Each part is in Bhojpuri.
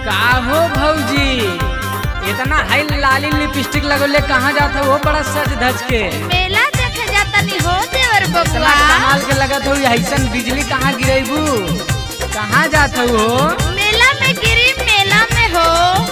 का हो भौजी इतना हाई लाली लिपस्टिक लगोले कहाँ जाता हो बड़ा सज धज के? मेला देखे जाता नहीं हो देवर बबुआ। कमाल के लगत हो ऐसन बिजली कहाँ गिरेबू? कहाँ जाता हो? मेला में गिरी मेला में हो।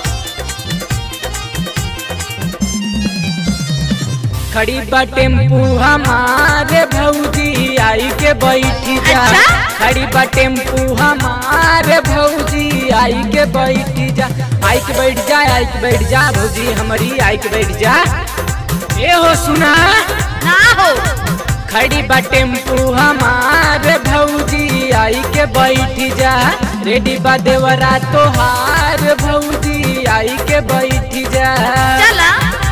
खड़ी बा टेम्पू हमारे भौजी आई के बैठी जा। अच्छा? खड़ी बा टेम्पू हमारे भौजी आई के बैठी जा। आई के बैठ जा, आई के बैठ जा भौजी हमारी आई के बैठ जा। ए हो सुना ना हो। खड़ी बा टेम्पू हमारे भौजी आई के बैठी जा। रेडी बा देवरा तोहार भौजी आई के बैठी जा। चला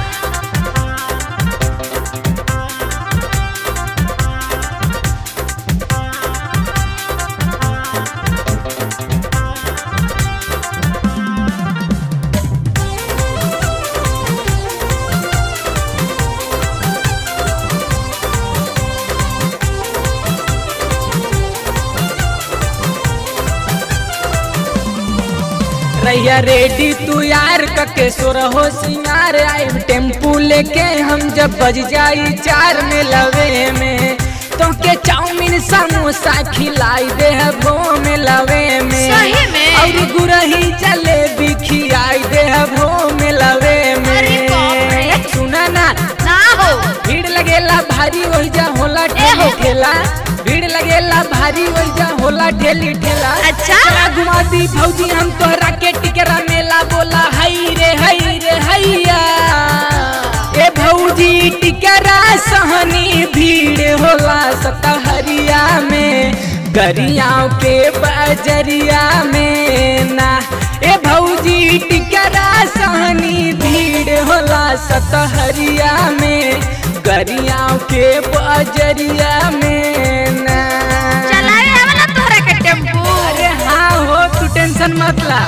रैया रेडी तू यार कके सोर हो सिंगार। आई टेम्पू लेके हम जब बज जाई 4 में लवे में तो के चाउमीन समोसा खिलाई दे वो में लवे में। सही में? और गुरही जलेबी खिलाई दे वो में लवे में। सुना ना हो। भीड़ लगेला भारी वही जा होला ठेली ठेला। भीड़ लगेला भारी वही जा होला ठेली ठेला। अच्छा घुमा दी भौजी हम तोहरा के टिकरा मेला बोला हई रे हैया। ए भौजी टिकरा सहनी भीड़ होला सतहरिया में गरियाओं के बजरिया में ना। ए भौजी टिकरा सहनी भीड़ होला सतहरिया में गरियाओं के बजरिया में ना। चलावे वाला तोहरा के टेम्पू? अरे हाँ हो तू टेंशन मत ला।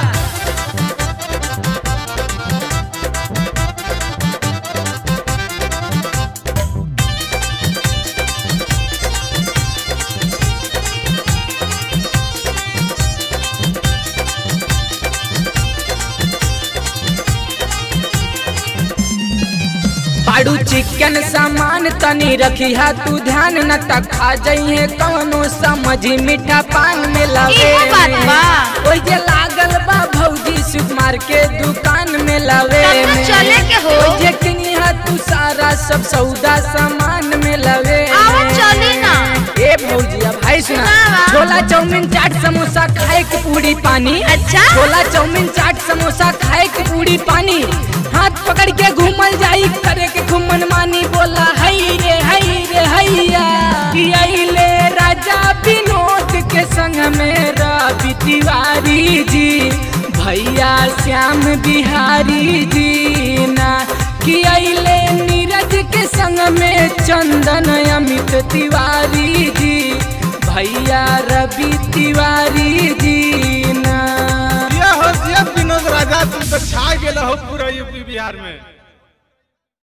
पाड़ू चिकन सामान तनी रखी हा तू ध्यान न तक खा जाइए कौनो समझ मीठा पान में लवे में। ओए जे लागल बा भौजी सुकुमार के दुकान में लवे में। चले के हो। ओए जे किनी हा तू सारा सब सौदा सामान में लवे में। चली ना। ए भौजी अब भाई सुना छोला चाउमीन चाट समोसा खाए के पूरी पानी। अच्छा छोला चाउमीन चाट समोसा खाए के पूरी पानी। हाथ पकड़ के घूमल जाई करे के घूमन मानी बोला हई रे हैया। ले राजा विनोद के संग में रवि तिवारी जी भैया श्याम बिहारी जी ना। कि ले नीरज के संग में चंदन अमित तिवारी जी भैया रवि तिवारी जी ना। विनोद राजा तुम तो छा गेल हो पूरा यूपी बिहार में।